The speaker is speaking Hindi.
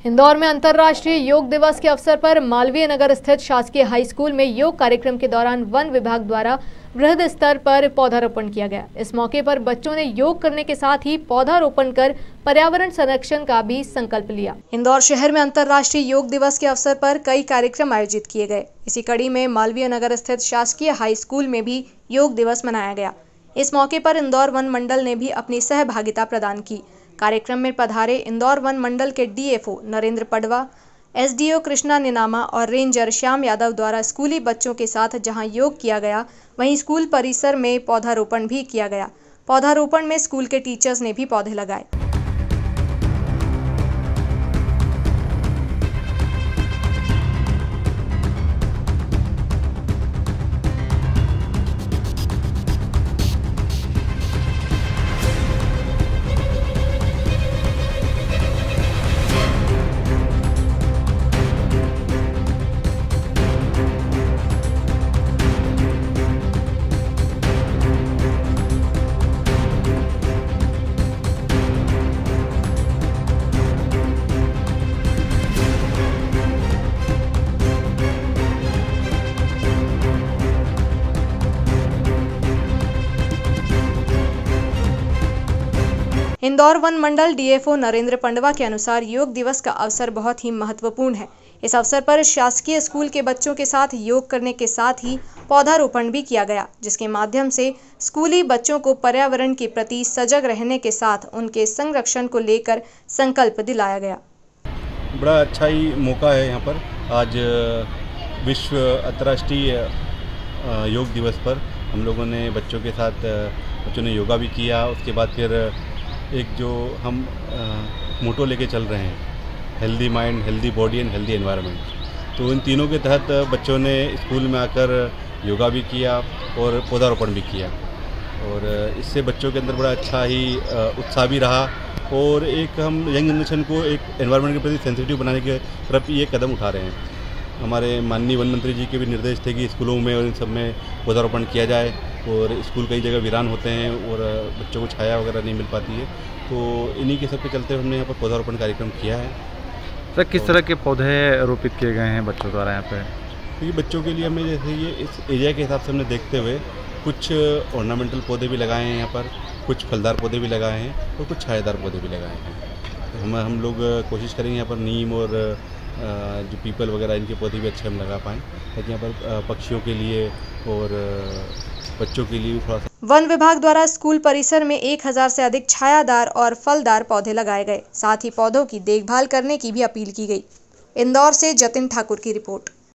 इंदौर में अंतर्राष्ट्रीय योग दिवस के अवसर पर मालवीय नगर स्थित शासकीय हाई स्कूल में योग कार्यक्रम के दौरान वन विभाग द्वारा बृहद स्तर पर पौधारोपण किया गया। इस मौके पर बच्चों ने योग करने के साथ ही पौधारोपण कर पर्यावरण संरक्षण का भी संकल्प लिया। इंदौर शहर में अंतर्राष्ट्रीय योग दिवस के अवसर पर कई कार्यक्रम आयोजित किए गए। इसी कड़ी में मालवीय नगर स्थित शासकीय हाई स्कूल में भी योग दिवस मनाया गया। इस मौके पर इंदौर वन मंडल ने भी अपनी सहभागिता प्रदान की। कार्यक्रम में पधारे इंदौर वन मंडल के डीएफओ नरेंद्र पडवा, एसडीओ कृष्णा निनामा और रेंजर श्याम यादव द्वारा स्कूली बच्चों के साथ जहां योग किया गया, वहीं स्कूल परिसर में पौधारोपण भी किया गया। पौधारोपण में स्कूल के टीचर्स ने भी पौधे लगाए। इंदौर वन मंडल डीएफओ नरेंद्र पंडवा के अनुसार योग दिवस का अवसर बहुत ही महत्वपूर्ण है। इस अवसर पर शासकीय स्कूल के बच्चों के साथ योग करने के साथ ही पौधारोपण भी किया गया, जिसके माध्यम से स्कूली बच्चों को पर्यावरण के प्रति सजग रहने के साथ उनके संरक्षण को लेकर संकल्प दिलाया गया। बड़ा अच्छा ही मौका है यहाँ पर। आज विश्व अंतर्राष्ट्रीय योग दिवस पर हम लोगों ने बच्चों ने योगा भी किया। उसके बाद फिर एक जो हम मोटो लेके चल रहे हैं, healthy mind, healthy body and healthy environment, तो इन तीनों के तहत बच्चों ने स्कूल में आकर योगा भी किया और पौधारोपण भी किया। और इससे बच्चों के अंदर बड़ा अच्छा ही उत्साह भी रहा और एक हम यंग जनरेशन को एक एनवायरनमेंट के प्रति सेंसिटिव बनाने की तरफ ये कदम उठा रहे हैं। हमारे माननीय वन मंत्री जी के भी निर्देश थे कि स्कूलों में और इन सब में पौधारोपण किया जाए। और स्कूल कई जगह वीरान होते हैं और बच्चों को छाया वगैरह नहीं मिल पाती है, तो इन्हीं के सब के चलते हमने यहाँ पर पौधारोपण कार्यक्रम किया है। सर, किस तरह के पौधे रोपित किए गए हैं बच्चों द्वारा यहाँ पे? क्योंकि बच्चों के लिए हमने जैसे ये इस एरिया के हिसाब से हमने देखते हुए कुछ ऑर्नामेंटल पौधे भी लगाए हैं यहाँ पर, कुछ फलदार पौधे भी लगाए हैं और कुछ छायादार पौधे भी लगाए हैं। हम लोग कोशिश करेंगे यहाँ पर नीम और जो पीपल वगैरह इनके पौधे भी अच्छे हम लगा पाएँ, ताकि यहाँ पर पक्षियों के लिए और बच्चों के लिए थोड़ा सा। वन विभाग द्वारा स्कूल परिसर में 1000 से अधिक छायादार और फलदार पौधे लगाए गए। साथ ही पौधों की देखभाल करने की भी अपील की गई। इंदौर से जतिन ठाकुर की रिपोर्ट।